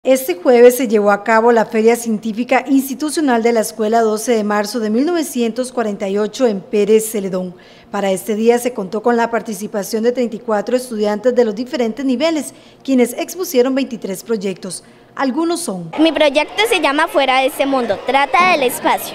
Este jueves se llevó a cabo la Feria Científica Institucional de la Escuela 12 de marzo de 1948 en Pérez Celedón. Para este día se contó con la participación de 34 estudiantes de los diferentes niveles, quienes expusieron 23 proyectos. Algunos son: mi proyecto se llama Fuera de este mundo, trata del espacio.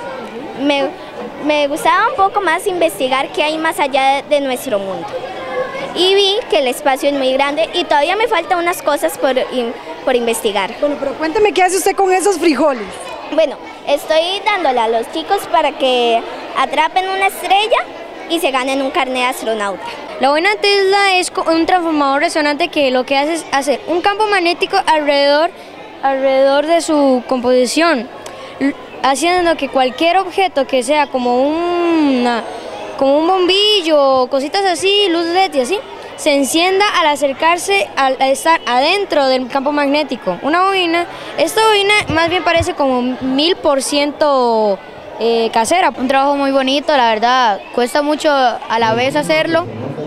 Me gustaba un poco más investigar qué hay más allá de nuestro mundo. Y vi que el espacio es muy grande y todavía me faltan unas cosas por investigar. Bueno, pero cuénteme qué hace usted con esos frijoles. Bueno, estoy dándole a los chicos para que atrapen una estrella y se ganen un carnet de astronauta. La buena Tesla es un transformador resonante que lo que hace es hacer un campo magnético alrededor de su composición, haciendo que cualquier objeto que sea como un bombillo, cositas así, luz LED y así, se encienda al acercarse, al estar adentro del campo magnético. Esta bobina más bien parece como 1000% casera. Un trabajo muy bonito, la verdad, cuesta mucho a la vez hacerlo,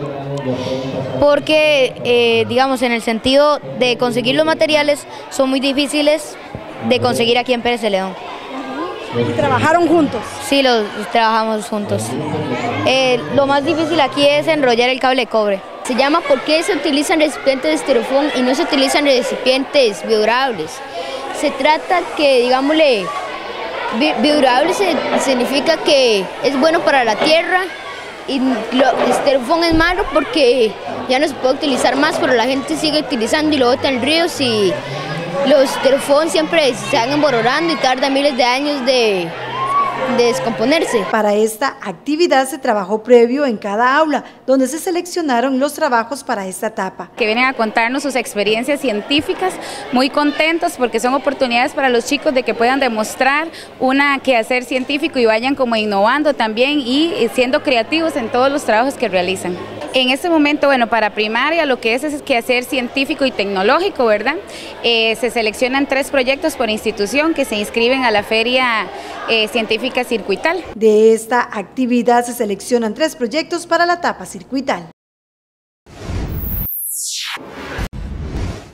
porque digamos en el sentido de conseguir los materiales son muy difíciles de conseguir aquí en Pérez Celedón. ¿Y trabajaron juntos? Sí, los trabajamos juntos. Lo más difícil aquí es enrollar el cable de cobre. Se llama ¿por qué se utilizan recipientes de estirofoam y no se utilizan recipientes biodegradables? Se trata que, digámosle, biodegradable significa que es bueno para la tierra y el estirofoam es malo porque ya no se puede utilizar más, pero la gente sigue utilizando y lo bota en ríos y los estirofoam siempre se van emborronando y tardan miles de años de descomponerse. Para esta actividad se trabajó previo en cada aula, donde se seleccionaron los trabajos para esta etapa. Que vienen a contarnos sus experiencias científicas, muy contentos porque son oportunidades para los chicos de que puedan demostrar un quehacer científico y vayan como innovando también y siendo creativos en todos los trabajos que realizan. En este momento, bueno, para primaria lo que es quehacer científico y tecnológico, ¿verdad? Se seleccionan 3 proyectos por institución que se inscriben a la Feria Científica Circuital. De esta actividad se seleccionan 3 proyectos para la etapa circuital.